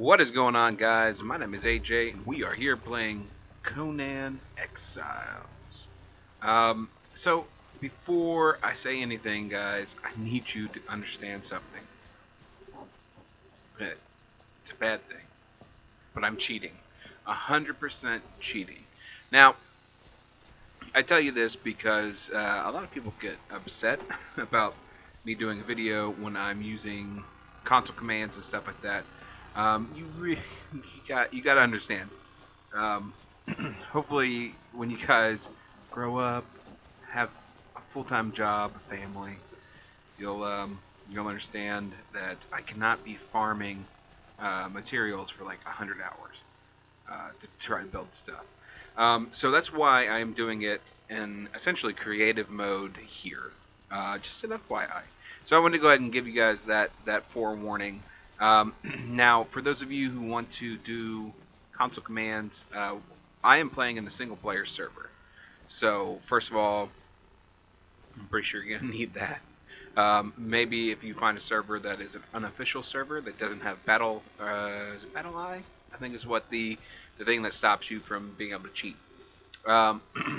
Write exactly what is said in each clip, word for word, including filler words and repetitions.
What is going on, guys? My name is A J, and we are here playing Conan Exiles. Um, so, before I say anything, guys, I need you to understand something. It's a bad thing, but I'm cheating. one hundred percent cheating. Now, I tell you this because uh, a lot of people get upset about me doing a video when I'm using console commands and stuff like that. Um, you really you got you got to understand. Um, hopefully, when you guys grow up, have a full-time job, a family, you'll um, you'll understand that I cannot be farming uh, materials for like a hundred hours uh, to try to build stuff. Um, so that's why I am doing it in essentially creative mode here, uh, just an F Y I. So I want to go ahead and give you guys that that forewarning. Um, now, for those of you who want to do console commands, uh, I am playing in a single player server. So first of all, I'm pretty sure you're going to need that. Um, maybe if you find a server that is an unofficial server that doesn't have battle, uh, is it battle eye? I think is what the the thing that stops you from being able to cheat. Um,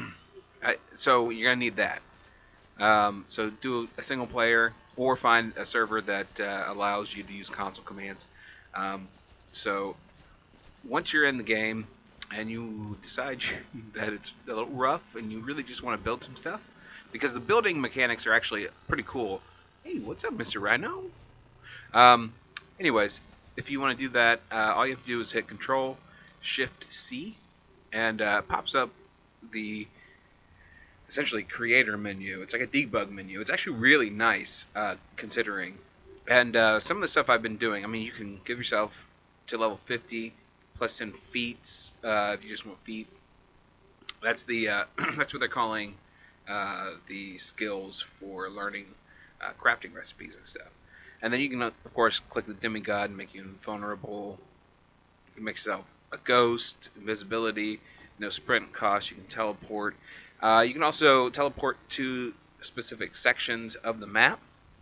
I, so you're going to need that. Um, so do a single player, or find a server that uh, allows you to use console commands. Um, so once you're in the game and you decide that it's a little rough and you really just want to build some stuff, because the building mechanics are actually pretty cool. Hey, what's up, Mister Rhino? Um, anyways, if you want to do that, uh, all you have to do is hit Control Shift C, and uh, it pops up the essentially creator menu. It's like a debug menu. It's actually really nice, uh, considering. And uh, some of the stuff I've been doing, I mean, you can give yourself to level fifty plus ten feats uh, if you just want feet. That's the uh, that's what they're calling uh, the skills for learning uh, crafting recipes and stuff. And then you can, of course, click the demigod and make you invulnerable. You can make yourself a ghost, invisibility, no sprint cost. You can teleport. Uh, you can also teleport to specific sections of the map.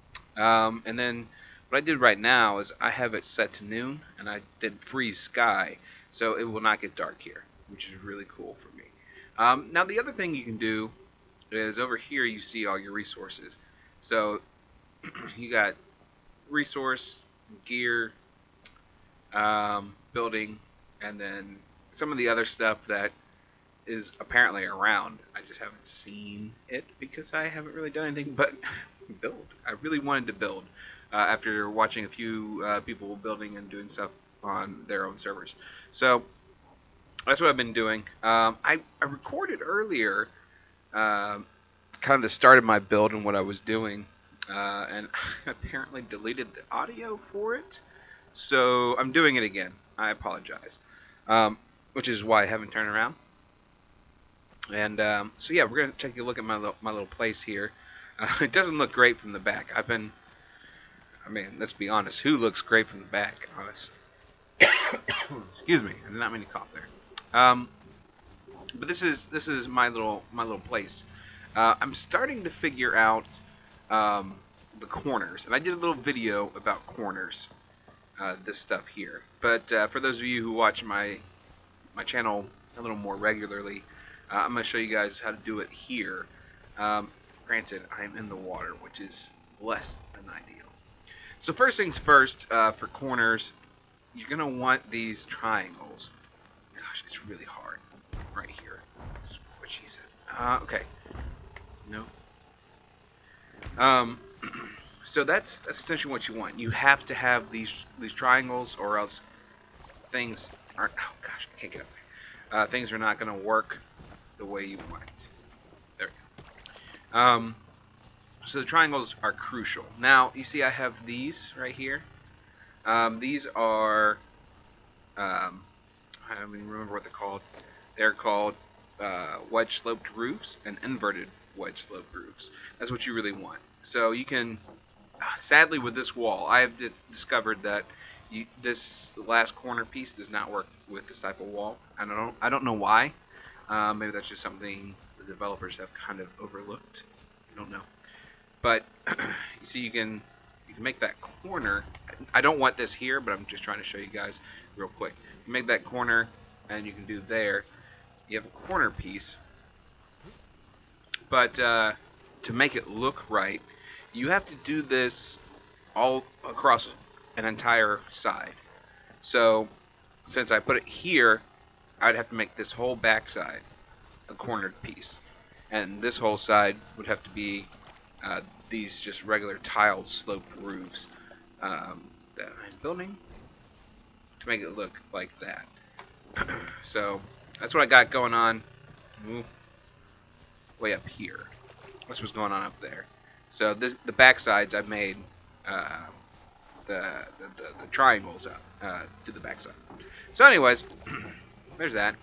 Um, and then what I did right now is I have it set to noon, and I did freeze sky, so it will not get dark here, which is really cool for me. Um, now the other thing you can do is over here you see all your resources. So you got resource, gear, um, building, and then some of the other stuff that is apparently around. I just haven't seen it because I haven't really done anything but build. I really wanted to build uh, after watching a few uh, people building and doing stuff on their own servers. So that's what I've been doing. Um, I, I recorded earlier um, kind of the start of my build and what I was doing, uh, and I apparently deleted the audio for it. So I'm doing it again. I apologize. Um, which is why I haven't turned around. And um, so yeah, we're gonna take a look at my little, my little place here. Uh, it doesn't look great from the back. I've been, I mean, let's be honest. Who looks great from the back? Honestly. Excuse me. I did not mean to cough there. Um, but this is this is my little my little place. Uh, I'm starting to figure out um, the corners, and I did a little video about corners. Uh, this stuff here. But uh, for those of you who watch my my channel a little more regularly, Uh, I'm going to show you guys how to do it here. Um, granted, I'm in the water, which is less than ideal. So first things first, uh, for corners, you're going to want these triangles. Gosh, it's really hard right here. That's what she said. Uh, okay. No. Um, so that's, that's essentially what you want. You have to have these these triangles, or else things aren't... Oh, gosh, I can't get up there. Uh, things are not going to work the way you want it. There we go. Um, so the triangles are crucial. Now, you see I have these right here. Um, these are, um, I don't even remember what they're called. They're called uh, wedge-sloped roofs and inverted wedge-sloped roofs. That's what you really want. So you can, sadly with this wall, I have discovered that you, this last corner piece does not work with this type of wall. I don't, I don't know why. Uh, maybe that's just something the developers have kind of overlooked. I don't know. But you see, you can you can make that corner. I don't want this here, but I'm just trying to show you guys real quick. You make that corner, and you can do there. You have a corner piece, but uh, to make it look right, you have to do this all across an entire side. So since I put it here, I'd have to make this whole back side a cornered piece, and this whole side would have to be uh, these just regular tiled sloped roofs um, that I'm building to make it look like that. So that's what I got going on. Ooh, way up here. That's what's going on up there. So this, the back sides I've made uh, the, the, the the triangles up uh, to the back side. So anyways, there's that.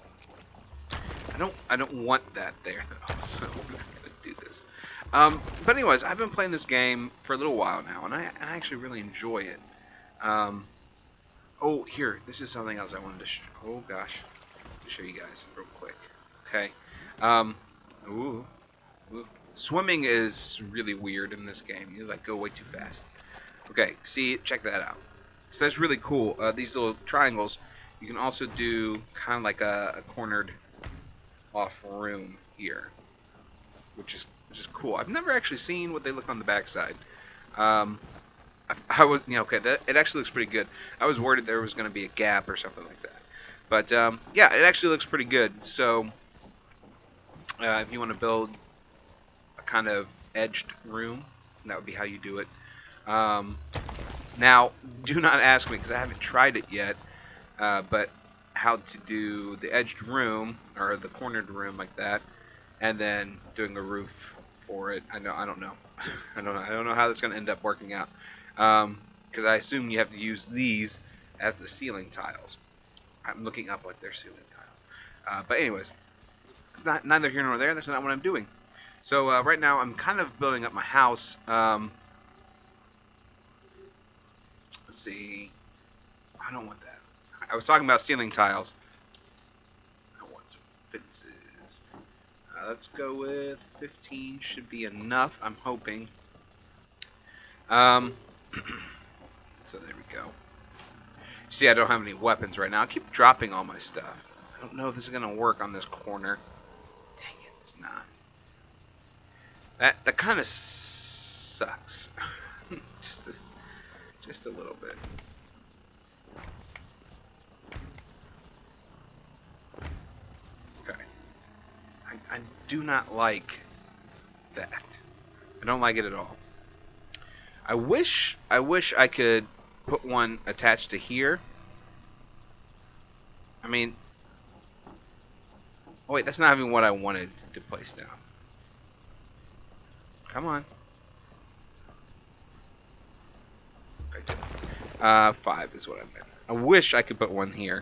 I don't I don't want that there though, so I'm not gonna do this. Um, but anyways, I've been playing this game for a little while now, and I, I actually really enjoy it. Um, oh, here, this is something else I wanted to show. Oh gosh, to show you guys real quick. Okay. Um, ooh, ooh. Swimming is really weird in this game. You like go way too fast. Okay, see, check that out. So that's really cool. Uh, these little triangles, you can also do kind of like a, a cornered off room here, which is which is cool. I've never actually seen what they look on the backside. Um, I, I was, you know, okay, that it actually looks pretty good. I was worried there was going to be a gap or something like that, but um, yeah, it actually looks pretty good. So uh, if you want to build a kind of edged room, that would be how you do it. Um, now, do not ask me because I haven't tried it yet, uh, but how to do the edged room or the cornered room like that, and then doing a roof for it. I know I don't know. I don't know. I don't know how that's going to end up working out. Um, because I assume you have to use these as the ceiling tiles. I'm looking up like they're ceiling tiles. Uh, but anyways, it's not neither here nor there. That's not what I'm doing. So uh, right now I'm kind of building up my house. Um, let's see. I don't want that. I was talking about ceiling tiles. I want some fences. Uh, let's go with fifteen. Should be enough, I'm hoping. Um, so there we go. See, I don't have any weapons right now. I keep dropping all my stuff. I don't know if this is going to work on this corner. Dang it, it's not. That, that kind of sucks. just, a, just a little bit. I do not like that. I don't like it at all. I wish I wish I could put one attached to here. I mean, oh wait, that's not even what I wanted to place down. Come on. Okay, uh, five is what I meant. I wish I could put one here,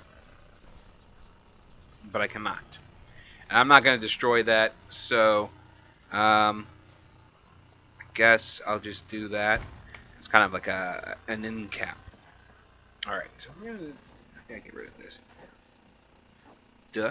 but I cannot. And I'm not going to destroy that, so um, I guess I'll just do that. It's kind of like a an end cap. All right, so we're gonna I gotta get rid of this duck.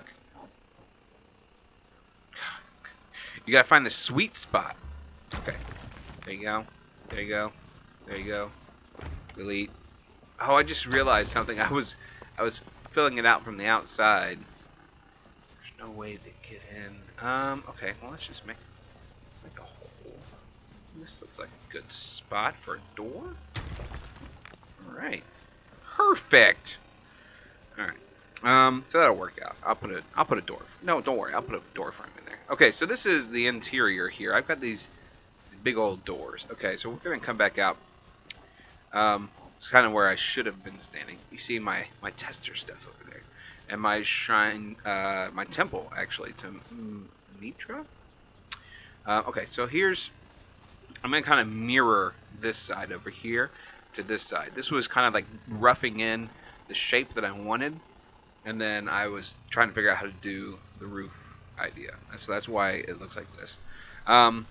You gotta find the sweet spot. Okay, there you go, there you go, there you go. Delete. Oh, I just realized something. I was I was filling it out from the outside. No way to get in. Um, okay, well, let's just make, make a hole. This looks like a good spot for a door. Alright. Perfect! Alright. Um, so that'll work out. I'll put a I'll put a door. No, don't worry, I'll put a door frame in there. Okay, so this is the interior here. I've got these big old doors. Okay, so we're gonna come back out. Um, it's kind of where I should have been standing. You see my, my tester stuff over there. And my shrine, uh, my temple, actually, to Mitra. Uh, okay, so here's, I'm going to kind of mirror this side over here to this side. This was kind of like roughing in the shape that I wanted, and then I was trying to figure out how to do the roof idea. So that's why it looks like this. Um,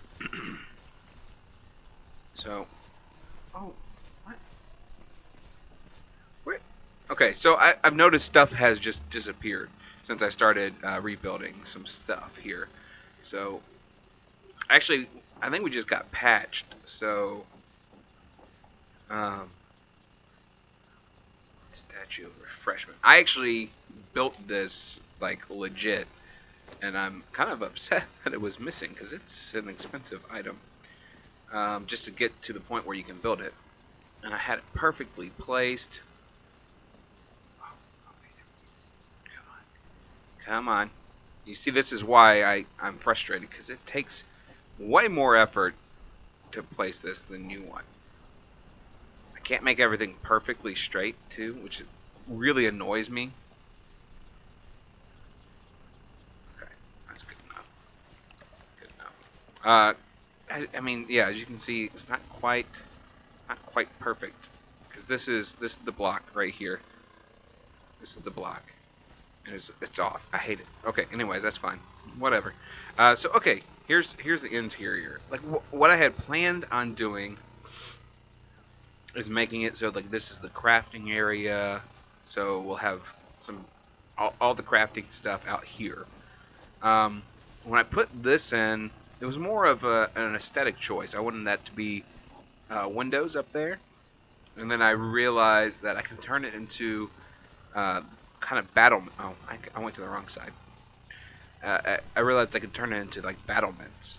so, oh, what? Where? Okay, so I, I've noticed stuff has just disappeared since I started uh, rebuilding some stuff here. So, actually, I think we just got patched. So, Um, Statue of Refreshment. I actually built this like legit, and I'm kind of upset that it was missing because it's an expensive item. Um, just to get to the point where you can build it, and I had it perfectly placed. Oh, okay. Come on, come on. You see, this is why I I'm frustrated because it takes way more effort to place this than you want. I can't make everything perfectly straight too, which really annoys me. Okay, that's good enough. Good enough. Uh, I, I mean, yeah, as you can see, it's not quite, not quite perfect, because this is this is the block right here. This is the block, and it's it's off. I hate it. Okay, anyways, that's fine. Whatever. Uh, so okay, here's here's the interior. Like wh what I had planned on doing is making it so like this is the crafting area. So we'll have some all, all the crafting stuff out here. Um, when I put this in, it was more of a, an aesthetic choice. I wanted that to be uh, windows up there, and then I realized that I can turn it into uh, kind of battle. Oh, I, I went to the wrong side. Uh, I, I realized I could turn it into like battlements.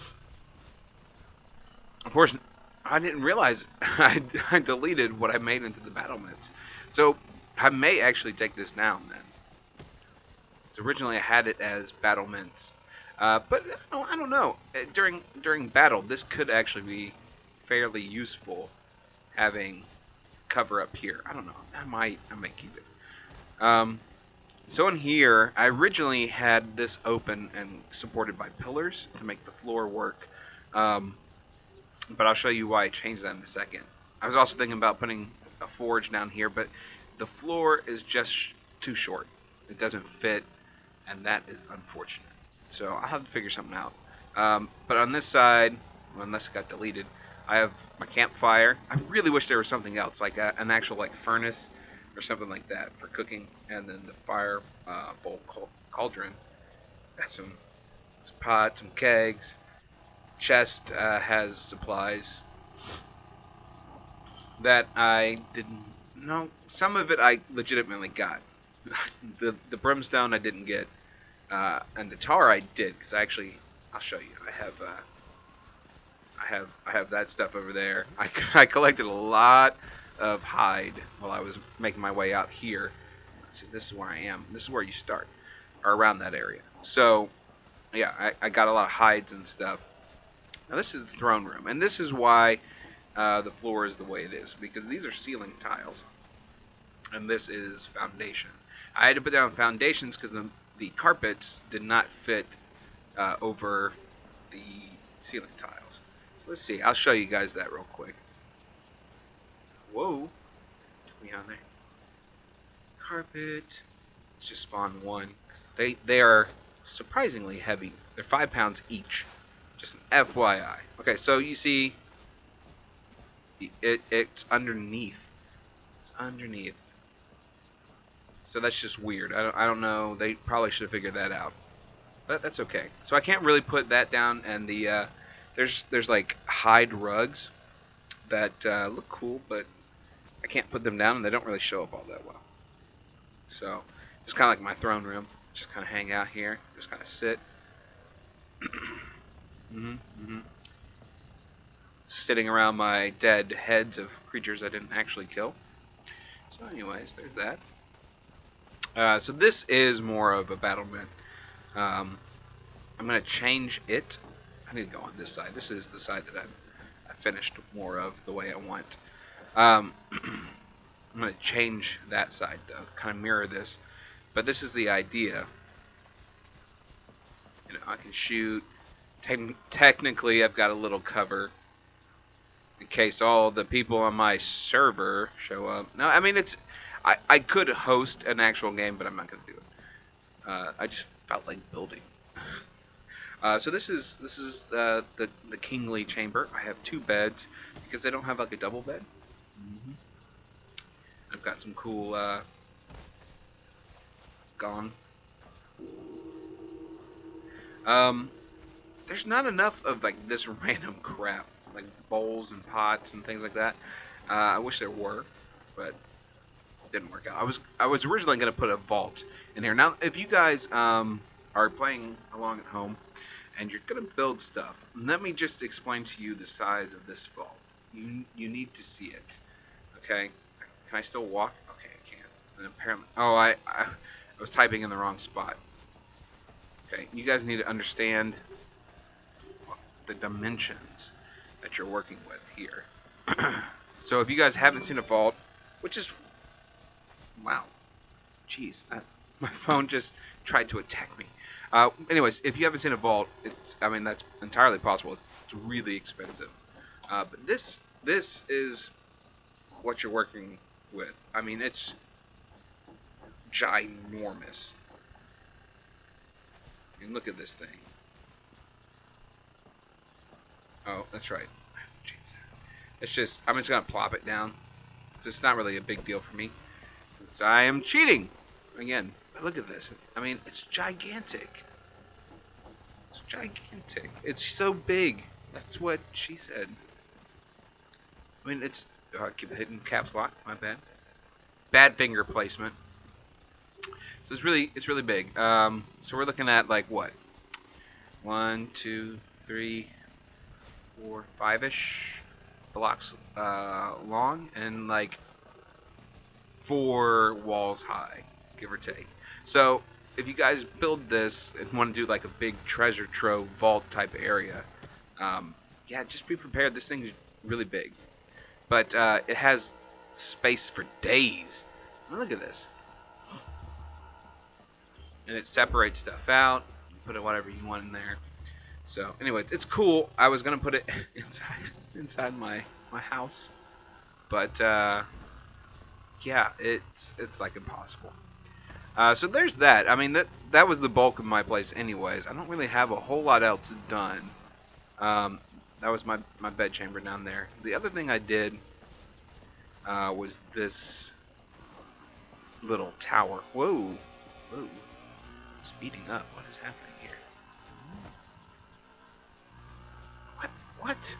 Of course, I didn't realize I, I deleted what I made into the battlements. So I may actually take this down then. So originally I had it as battlements. Uh, but oh, I don't know. During during battle, this could actually be fairly useful, having cover up here. I don't know. I might I might keep it. Um, so in here, I originally had this open and supported by pillars to make the floor work. Um, but I'll show you why I changed that in a second. I was also thinking about putting a forge down here, but the floor is just too short. It doesn't fit, and that is unfortunate. So I'll have to figure something out. Um, but on this side, well, unless it got deleted, I have my campfire. I really wish there was something else, like a, an actual like furnace or something like that for cooking, and then the fire uh, bowl cauldron. Got some, some pots, some kegs. Chest uh, has supplies that I didn't know. Some of it I legitimately got. the the brimstone I didn't get. Uh, and the tar I did, because I actually, I'll show you. I have, uh, I have, I have that stuff over there. I, I collected a lot of hide while I was making my way out here. Let's see, this is where I am. This is where you start, or around that area. So, yeah, I, I got a lot of hides and stuff. Now this is the throne room, and this is why uh, the floor is the way it is, because these are ceiling tiles, and this is foundation. I had to put down foundations because the the carpets did not fit uh, over the ceiling tiles. So let's see. I'll show you guys that real quick. Whoa. Took me on there. Carpet. Let's just spawn one. They, they are surprisingly heavy. They're five pounds each. Just an F Y I. Okay, so you see it, it's underneath. It's underneath. So that's just weird. I don't, I don't know. They probably should have figured that out. But that's okay. So I can't really put that down. And the uh, there's there's like hide rugs that uh, look cool, but I can't put them down, and they don't really show up all that well. So it's kind of like my throne room. Just kind of hang out here. Just kind of sit. mm-hmm, mm-hmm. Sitting around my dead heads of creatures I didn't actually kill. So anyways, there's that. Uh, so this is more of a battlement. Um, I'm going to change it. I need to go on this side. This is the side that I've, I finished more of the way I want. Um, I'm going to change that side, though, kind of mirror this. But this is the idea. You know, I can shoot. Te technically, I've got a little cover in case all the people on my server show up. No, I mean, it's... I, I could host an actual game, but I'm not going to do it. Uh, I just felt like building. uh, so this is this is uh, the the kingly chamber. I have two beds because I don't have like a double bed. Mm-hmm. I've got some cool uh, gone. Um, there's not enough of like this random crap, like bowls and pots and things like that. Uh, I wish there were, but it didn't work out. I was I was originally going to put a vault in here. Now, if you guys um, are playing along at home and you're going to build stuff, let me just explain to you the size of this vault. You you need to see it. Okay? Can I still walk? Okay, I can. And apparently, oh, I I, I was typing in the wrong spot. Okay, you guys need to understand the dimensions that you're working with here. So if you guys haven't seen a vault, which is, wow, jeez, I, my phone just tried to attack me. Uh, anyways, if you haven't seen a vault, it's, I mean, that's entirely possible. It's really expensive. Uh, but this, this is what you're working with. I mean, it's ginormous. I mean, look at this thing. Oh, that's right. Jeez. It's just, I'm just going to plop it down. So it's not really a big deal for me, since I am cheating. Again, look at this. I mean, it's gigantic. It's gigantic. It's so big. That's what she said. I mean, it's, oh, I keep hitting caps lock. My bad. Bad finger placement. So it's really, it's really big. Um, so we're looking at like what? One, two, three, four, five-ish blocks uh, long, and like four walls high, give or take. So if you guys build this and want to do like a big treasure trove vault type area, um, yeah, just be prepared. This thing is really big, but uh, it has space for days. Look at this. And it separates stuff out. You put it whatever you want in there. So, anyways, it's cool. I was gonna put it inside inside my my house, but uh, yeah, it's it's like impossible. Uh, so there's that. I mean, that that was the bulk of my place, anyways. I don't really have a whole lot else done. Um, that was my my bed chamber down there. The other thing I did uh, was this little tower. Whoa, whoa. Speeding up. What is happening here? What? What?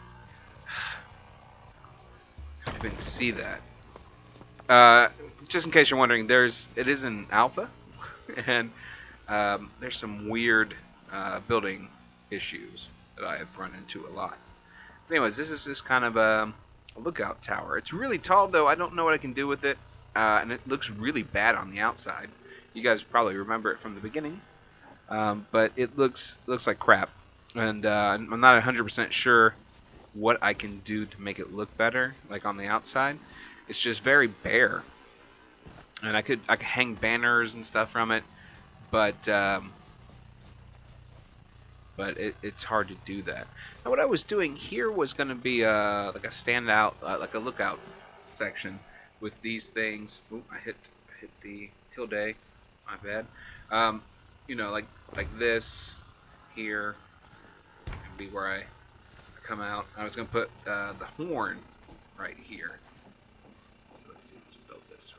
I didn't see that. Uh, just in case you're wondering, there's it is an alpha, and um, there's some weird uh, building issues that I have run into a lot. Anyways, this is just kind of a, a lookout tower. It's really tall, though. I don't know what I can do with it, uh, and it looks really bad on the outside. You guys probably remember it from the beginning, um, but it looks looks like crap, and uh, I'm not one hundred percent sure what I can do to make it look better, like on the outside. It's just very bare, and I could I could hang banners and stuff from it, but um, but it, it's hard to do that. Now, what I was doing here was going to be uh, like a standout, uh, like a lookout section with these things. Ooh, I hit I hit the tilde. My bad. Um, you know, like like this here can be where I come out. I was gonna put uh, the horn right here. So let's see. Let's build this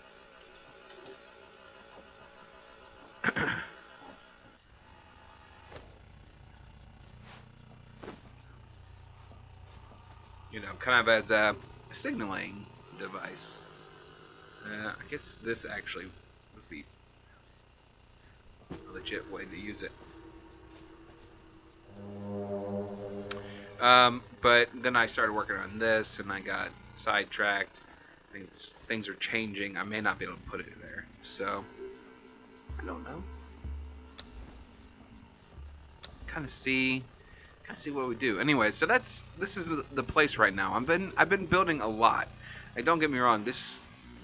real quick. You know, kind of as a signaling device. Uh, I guess this actually would be a legit way to use it. Um, but then I started working on this, and I got sidetracked. Things things are changing. I may not be able to put it there, so I don't know. Kind of see, kind of see what we do. Anyway, so that's this is the place right now. I've been I've been building a lot. Like, don't get me wrong. This,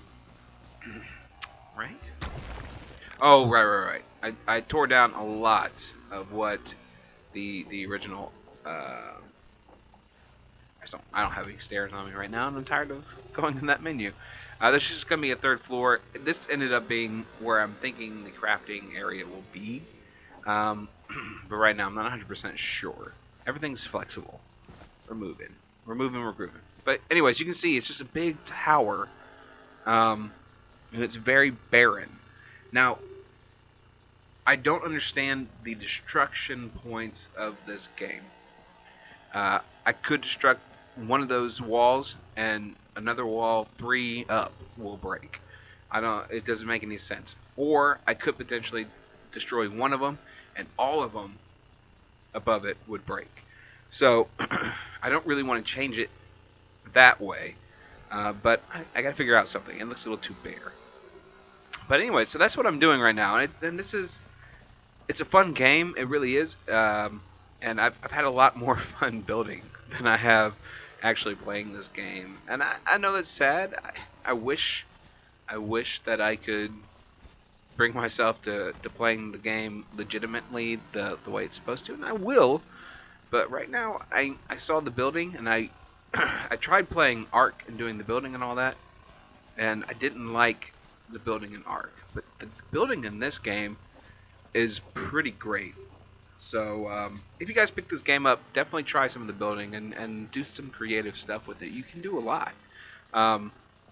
right? Oh, right, right, right. I, I tore down a lot of what the the original. Uh, I don't I don't have any stairs on me right now, and I'm tired of going in that menu. Uh, this is just gonna be a third floor. This ended up being where I'm thinking the crafting area will be, um, but right now I'm not one hundred percent sure. Everything's flexible. We're moving. We're moving. We're grooving. But anyways, you can see it's just a big tower, um, and it's very barren. Now, I don't understand the destruction points of this game. Uh, I could destruct one of those walls and another wall three up will break. I don't. It doesn't make any sense. Or I could potentially destroy one of them, and all of them above it would break. So I don't really want to change it that way. Uh, but I, I got to figure out something. It looks a little too bare. But anyway, so that's what I'm doing right now, and, it, and this is. It's a fun game. It really is. Um, and I've, I've had a lot more fun building than I have actually playing this game. And I, I know that's sad. I, I wish I wish that I could bring myself to, to playing the game legitimately the, the way it's supposed to, and I will. But right now, I, I saw the building, and I I tried playing Ark and doing the building and all that, and I didn't like the building in Ark. But the building in this game is pretty great. So um, if you guys pick this game up, definitely try some of the building and, and do some creative stuff with it. You can do a lot. Um,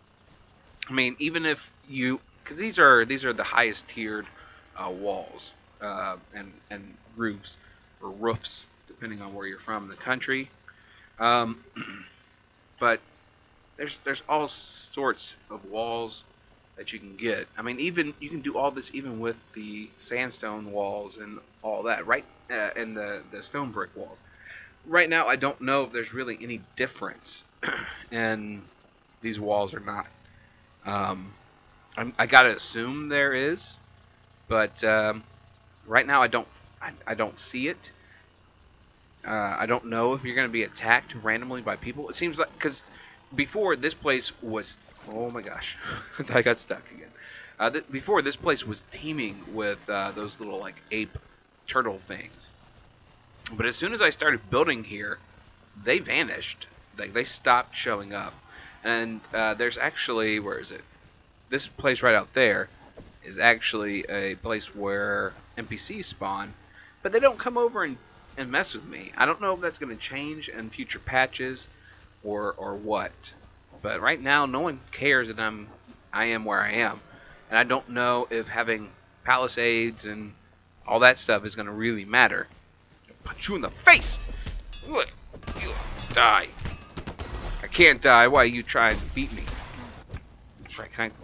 I mean, even if you, because these are these are the highest tiered uh, walls uh, and and roofs or roofs, depending on where you're from in the country. Um, but there's there's all sorts of walls that you can get. I mean, even you can do all this even with the sandstone walls and all that, right? Uh, and the the stone brick walls. Right now, I don't know if there's really any difference in these walls or not. Um, I'm, I gotta assume there is, but um, right now I don't I, I don't see it. Uh, I don't know if you're gonna be attacked randomly by people. It seems like because before this place was oh my gosh, I got stuck again. Uh, th before this place was teeming with uh, those little like ape turtle things, but as soon as I started building here, they vanished. Like they stopped showing up. And uh, there's actually, where is it? This place right out there is actually a place where N P Cs spawn, but they don't come over and, and mess with me. I don't know if that's going to change in future patches or or what. But right now, no one cares that I'm I am where I am, and I don't know if having palisades and all that stuff is going to really matter. I'll punch you in the face. You die. I can't die. Why are you trying to beat me? Try kind.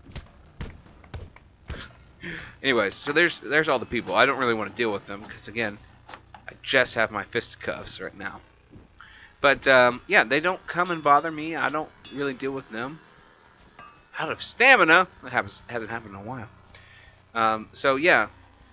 Anyways, so there's there's all the people. I don't really want to deal with them because again, I just have my fisticuffs right now. But um, yeah, they don't come and bother me. I don't really deal with them. Out of stamina. That happens hasn't happened in a while. Um, so yeah,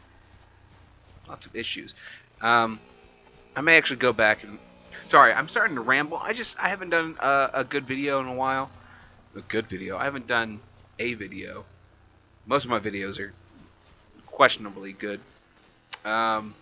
lots of issues. Um, I may actually go back and. Sorry, I'm starting to ramble. I just I haven't done a, a good video in a while. A good video. I haven't done a video. Most of my videos are questionably good. Um,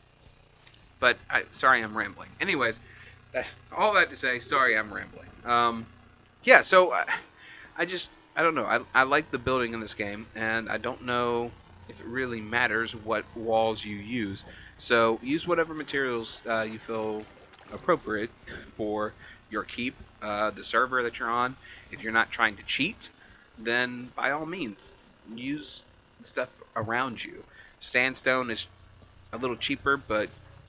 but I sorry I'm rambling. Anyways, that's all that to say. Sorry I'm rambling. Um, yeah. So I, I just I don't know. I I like the building in this game, and I don't know if it really matters what walls you use. So use whatever materials uh, you feel appropriate for your keep, uh, the server that you're on. If you're not trying to cheat, then by all means use stuff around you. Sandstone is a little cheaper, but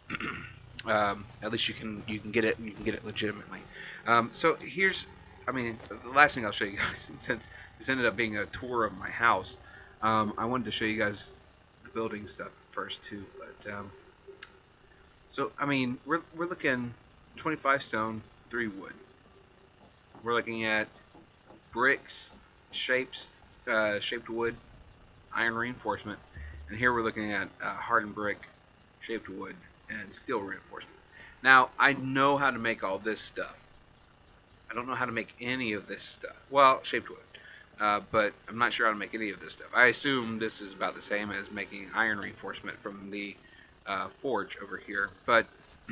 um, at least you can you can get it and you can get it legitimately. Um, so here's, I mean, the last thing I'll show you guys, since this ended up being a tour of my house, um, I wanted to show you guys the building stuff first too. But um, So, I mean, we're, we're looking twenty-five stone, three wood. We're looking at bricks, shapes, uh, shaped wood, iron reinforcement. And here we're looking at uh, hardened brick, shaped wood, and steel reinforcement. Now, I know how to make all this stuff. I don't know how to make any of this stuff. Well, shaped wood. Uh, but I'm not sure how to make any of this stuff. I assume this is about the same as making iron reinforcement from the Uh, forge over here, but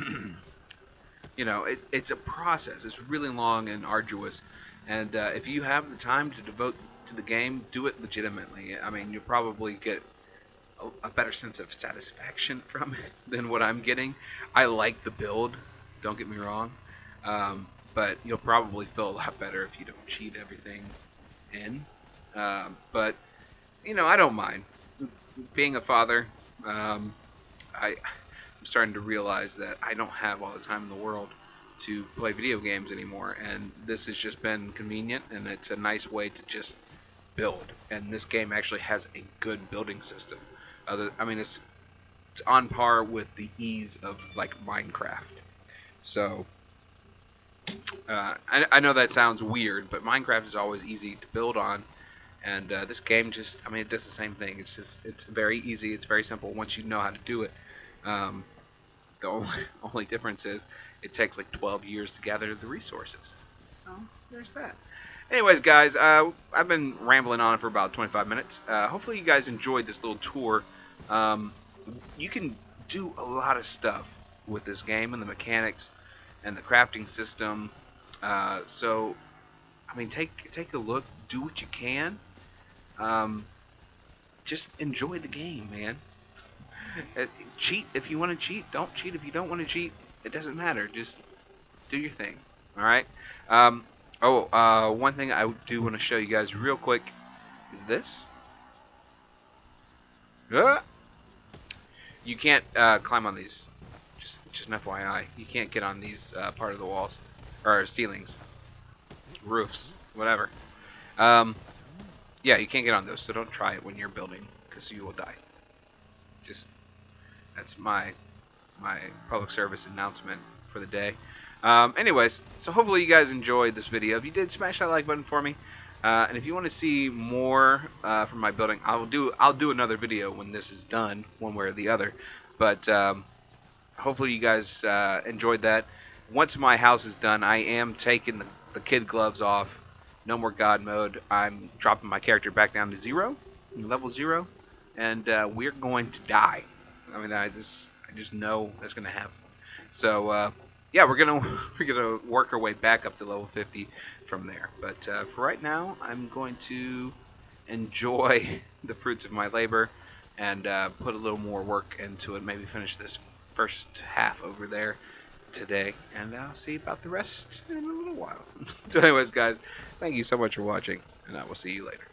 you know it, it's a process. It's really long and arduous, and uh, if you have the time to devote to the game, do it legitimately. I mean, you'll probably get a, a better sense of satisfaction from it than what I'm getting. I like the build, don't get me wrong, um, but you'll probably feel a lot better if you don't cheat everything in. Uh, but you know, I don't mind being a father. Um, I, I'm starting to realize that I don't have all the time in the world to play video games anymore, and this has just been convenient, and it's a nice way to just build. And this game actually has a good building system. Other, I mean, it's it's on par with the ease of like Minecraft. So uh, I, I know that sounds weird, but Minecraft is always easy to build on, and uh, this game just, I mean, it does the same thing. It's just, it's very easy. It's very simple once you know how to do it. Um, the only, only difference is it takes like twelve years to gather the resources. So there's that. Anyways, guys, uh, I've been rambling on for about twenty-five minutes. Uh, hopefully you guys enjoyed this little tour. Um, you can do a lot of stuff with this game and the mechanics and the crafting system. Uh, so, I mean, take take a look, do what you can. Um, just enjoy the game, man. Uh, cheat if you want to cheat. Don't cheat if you don't want to cheat. It doesn't matter. Just do your thing. All right. Um, oh, uh, one thing I do want to show you guys real quick is this. Ah! You can't uh, climb on these. Just, just an F Y I. You can't get on these uh, part of the walls or ceilings, roofs, whatever. Um, yeah, you can't get on those. So don't try it when you're building, because you will die. Just that's my my public service announcement for the day. Um, anyways, so hopefully you guys enjoyed this video. If you did, smash that like button for me. Uh, and if you want to see more uh, from my building, I'll do I'll do another video when this is done, one way or the other. But um, hopefully you guys uh, enjoyed that. Once my house is done, I am taking the, the kid gloves off. No more God mode. I'm dropping my character back down to zero, level zero, and uh, we're going to die. I mean, I just I just know that's going to happen. So. Uh, Yeah, we're gonna we're gonna work our way back up to level fifty from there. But uh, for right now, I'm going to enjoy the fruits of my labor and uh, put a little more work into it. Maybe finish this first half over there today, and I'll see about the rest in a little while. So, anyways, guys, thank you so much for watching, and I will see you later.